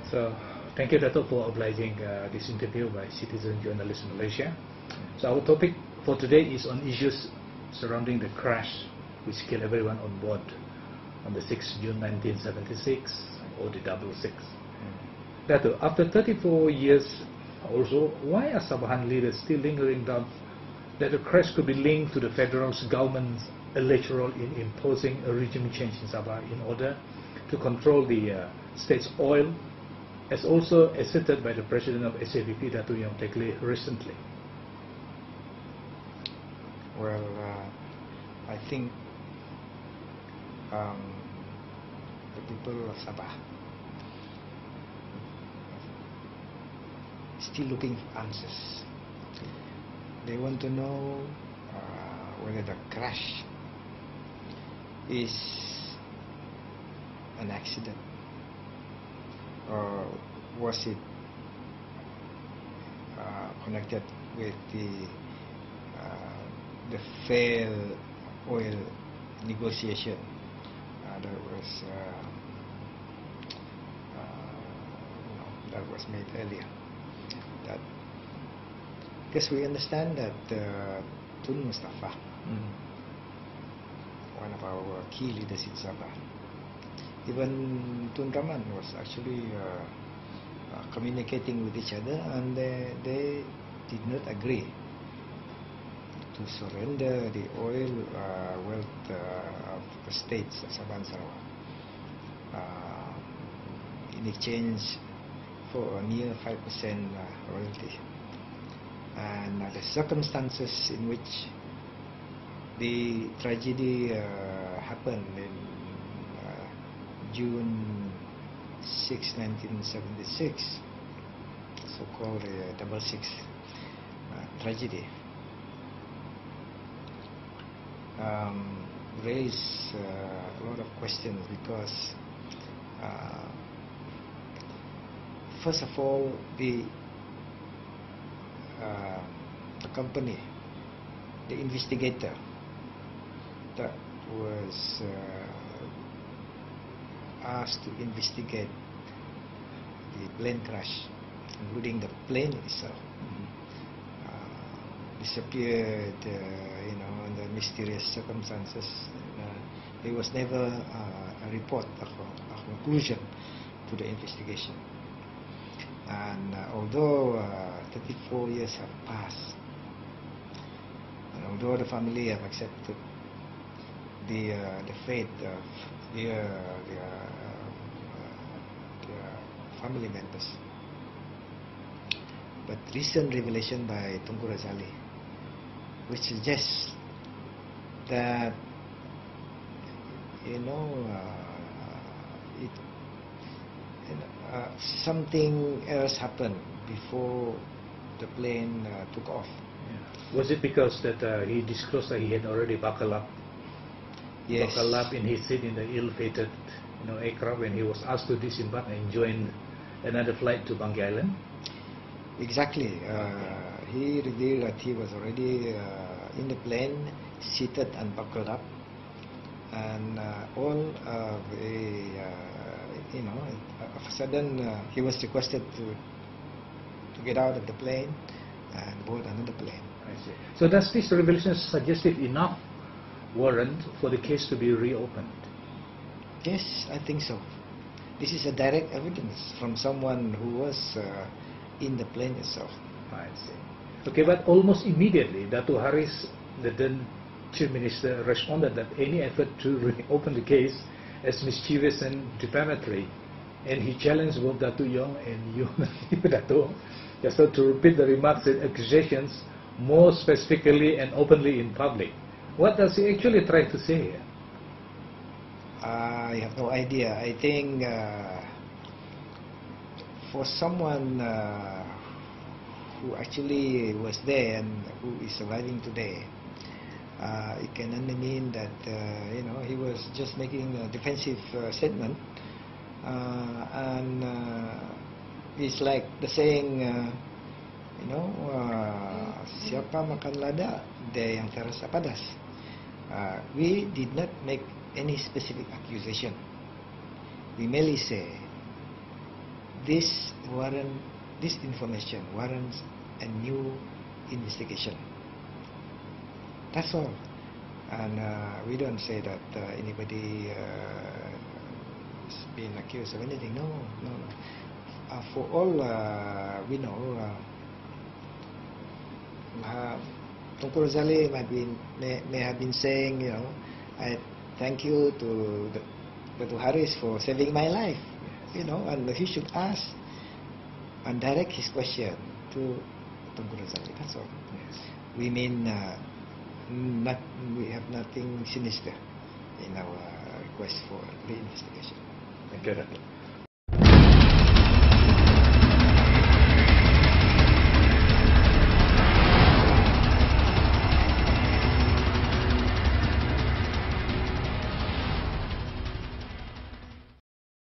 So, thank you, Dato, for obliging this interview by Citizen Journalist Malaysia. So, our topic for today is on issues surrounding the crash which killed everyone on board on the 6th June 1976, or the 66. Dato, after 34 years also, why are Sabahan leaders still lingering doubt that the crash could be linked to the federal government's alleged role in imposing a regime change in Sabah in order to control the state's oil, as also asserted by the president of SABP, Dato' Yong Teck Leh, recently? Well, I think the people of Sabah still looking for answers. They want to know whether the crash is an accident, or was it connected with the failed oil negotiation that was made earlier. That, because we understand that Tun Mustafa, one of our key leaders in Sabah, even Tun Rahman was actually communicating with each other, and they did not agree to surrender the oil wealth of the states of Sabah and Sarawak in exchange for a near 5% royalty. And the circumstances in which the tragedy happened in June 6, 1976, so-called the 66 tragedy, raised a lot of questions, because first of all, the company, the investigator that was asked to investigate the plane crash, including the plane itself, disappeared, under mysterious circumstances. There was never a report, a conclusion to the investigation. And although 34 years have passed, and although the family have accepted the fate of their family members, but recent revelation by Tunku Razali, which suggests that something else happened before the plane took off. Yeah. Was it because that he disclosed that he had already buckled up? Yes. Buckled up in his seat in the ill-fated aircraft when he was asked to disembark and join another flight to Banggai Island? Exactly. He revealed that he was already in the plane, seated and buckled up, and all of a sudden he was requested to get out of the plane and board another plane. I see. So does this revelation suggestive enough warrant for the case to be reopened? Yes, I think so. This is a direct evidence from someone who was in the plane itself. I see. Okay, but almost immediately, Dato' Haris, the then Chief Minister, responded that any effort to reopen the case as mischievous and defamatory, and he challenged both Dato' Yong and you, Dato', just to repeat the remarks and accusations more specifically and openly in public. What does he actually try to say here? I have no idea. I think for someone who actually was there and who is surviving today, it can only mean that he was just making a defensive statement, and it's like the saying, siapa makan lada, dia yang terasa padas. We did not make any specific accusation. We merely say this information warrants a new investigation. That's all. And we don't say that anybody is being accused of anything. No. For all we know, Tunku Razali may have been saying, I thank you to Dato' Haris for saving my life, and he should ask and direct his question to Tunku Razali. That's all. Yes. We mean we have nothing sinister in our request for reinvestigation. Thank you, Dato'.